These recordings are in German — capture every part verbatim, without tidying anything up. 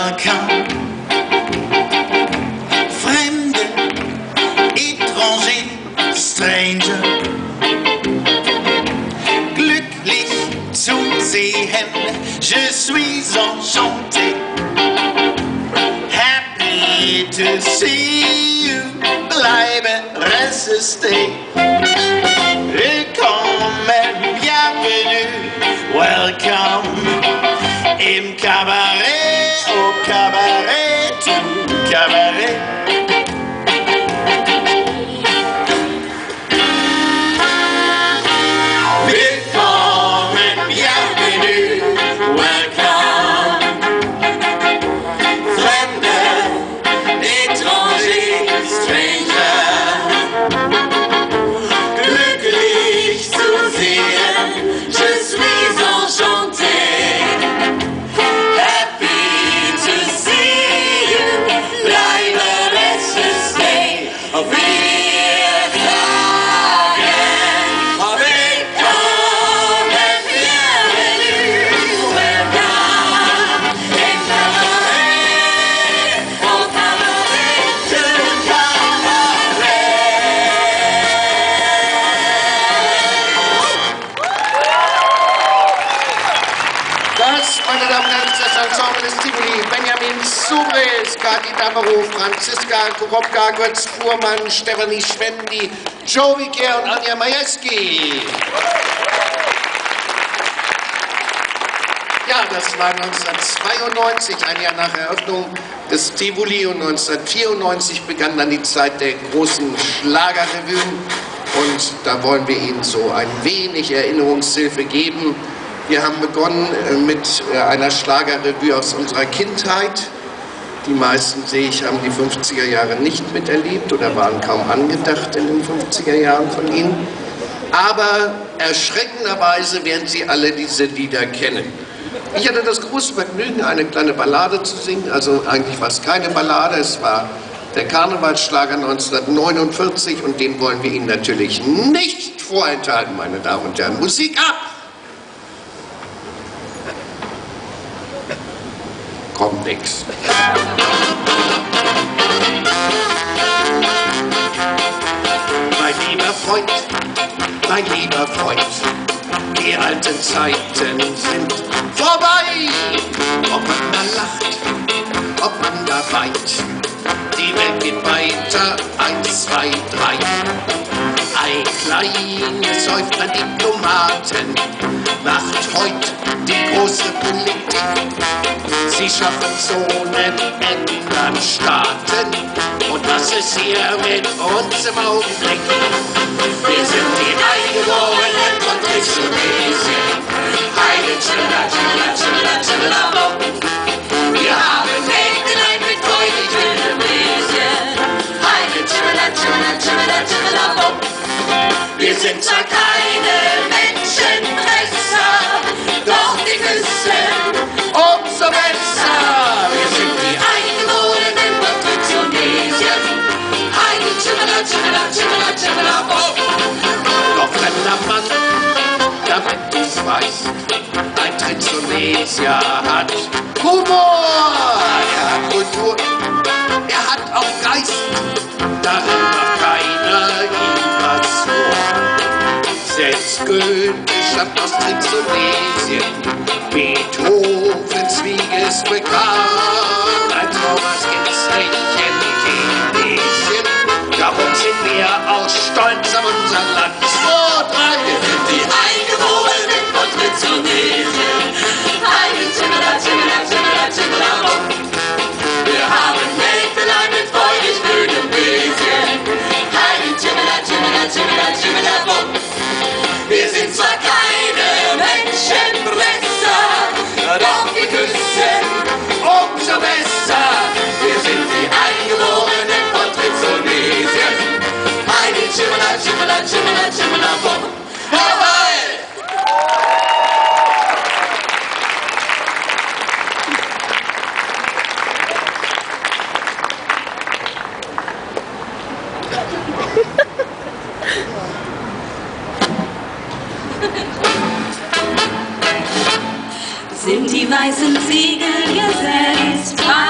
welcome. Fremde, étranger, stranger. Glücklich zu sehen, je suis enchanté. Happy to see you, bleibe, reste, stay. Willkommen, bienvenue, welcome. Im Kabarett, au Kabarett, tout Kabarett. Willkommen, bienvenue, welcome. Fremde, étranger, stranger. Glücklich zu sehen, je suis enchanté. Zobrys, Kathi, Damerow, Franziska, Kuropka, Götz, Fuhrmann, Stefanie, Schwendy, Vicaire und Anja, Majeski. Ja, das war neunzehnhundertzweiundneunzig, ein Jahr nach Eröffnung des Tivoli, und neunzehnhundertvierundneunzig begann dann die Zeit der großen Schlagerrevuen, und da wollen wir Ihnen so ein wenig Erinnerungshilfe geben. Wir haben begonnen mit einer Schlagerrevue aus unserer Kindheit. Die meisten, sehe ich, haben die fünfziger Jahre nicht miterlebt oder waren kaum angedacht in den fünfziger Jahren von Ihnen. Aber erschreckenderweise werden Sie alle diese Lieder kennen. Ich hatte das große Vergnügen, eine kleine Ballade zu singen. Also eigentlich war es keine Ballade, es war der Karnevalsschlager neunzehnhundertneunundvierzig, und den wollen wir Ihnen natürlich nicht vorenthalten, meine Damen und Herren. Musik ab! Kommt nix. Mein lieber Freund, mein lieber Freund, die alten Zeiten sind vorbei. Ob man da lacht, ob man da weint, die Welt geht weiter, eins, zwei, drei. Ein kleines Häuflein Diplomaten macht heute die große Politik. Sie schaffen Zonen, ändern Staaten, und was ist hier mit uns im Augenblick? Wir sind die Eingeborenen von Tunesien. Heide, Chilla, Chilla, Chilla, Chilla, Bom. Wir haben Nächtelein mit freudig Indonesien. Heide, Chilla, Chilla, Chilla, Chilla, Bom. Wir sind zwar keine Menschenfresser, doch die küssen umso besser. Wir sind die Eingeborenen von Tunesien. Heide, Chilla, Chilla, Chilla, Chilla, Bom. Doch fremder Mann, damit du's weißt, ein Trinzonesier hat Humor, er hat Kultur, er hat auch Geist, darin macht keiner ihm was vor. Selbst Goethe stammt aus Trinzonesien, Beethovens Wiege ist bekannt, ein Thomas gibt's nicht in Tunesien, darum sind wir auch stolz auf unser Land. Zwei, drei, wir sind die Eingeborenen von Trinzonesien. Heide, Chilla, Chilla, Chilla, Chilla, Bom. Wir haben Nächtelein mit freudig grünem Bläschen. Heide, Chilla, Chilla, Chilla, Chilla, Bom. Wir sind zwar keine Menschenfresser, doch wir küssen umso besser. Wir sind die Eingeborenen von Trinzonesien. Heide, Chilla, Chilla, Chilla, Chilla, Bom. Jawohl! Sind die weißen Ziegel gesetzt?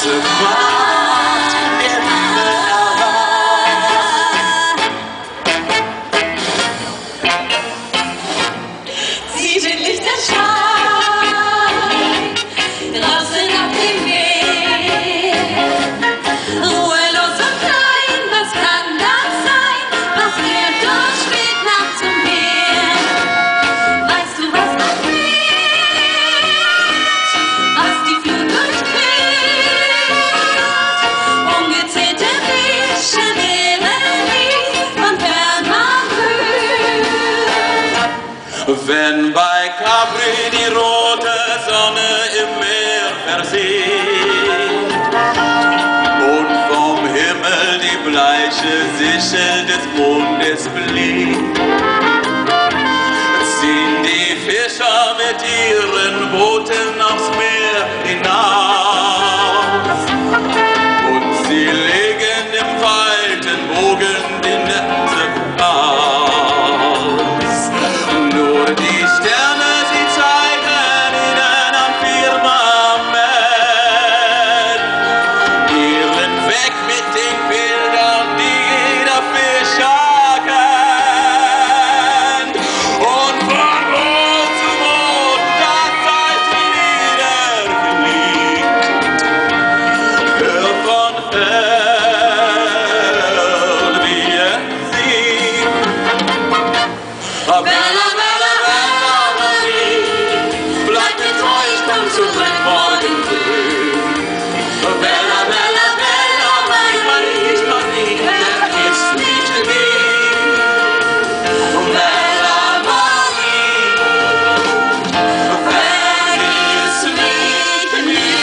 ganze Macht der Liebe erwacht. Sieh den Lichterschein draußen auf dem Meer. Ruhelos und klein, was kann das sein? Was führt uns spät nachts umher? Weißt du, was das währt? Was die Flut durchquert? Ungezählte Fische wären dies, von fern man hört. Wenn bei Capri die rote Sonne im Meer versieht und vom Himmel die bleiche Sichel des Mondes blinkt, ziehen die Fischer mit ihren Booten aufs Meer hinaus und sie legen im weiten Bogen die Netze aus. Nur die Sterne, sie zeigen ihnen am Firmament ihren Weg mit den Bildern, die jeder Fischer kennt. Und von Boot zu Boot, das heißt niedergelegt. Hör von fern, wie es singt. Bella, Bella, Bella, Marie, bleib mir treu, ich komm zurück morgen früh. Bella, Bella, Bella, Marie, ich kann nie vergisst mich nie. Bella, Marie, vergiss mich nie.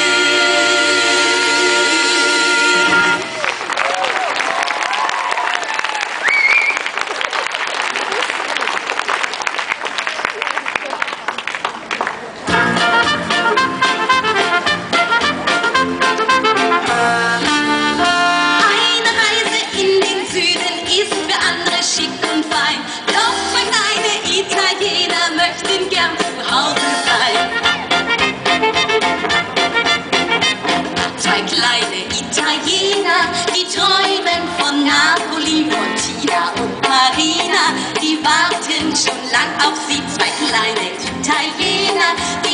Eine Reise in den Süden ist für andere schick und fein. Doch zwei kleine Italiener möchten gern zu Hause sein. Zwei kleine Italiener, die träumen von Napoli, von Tina und Marina. Die warten schon lang auf sie, zwei kleine Italiener, die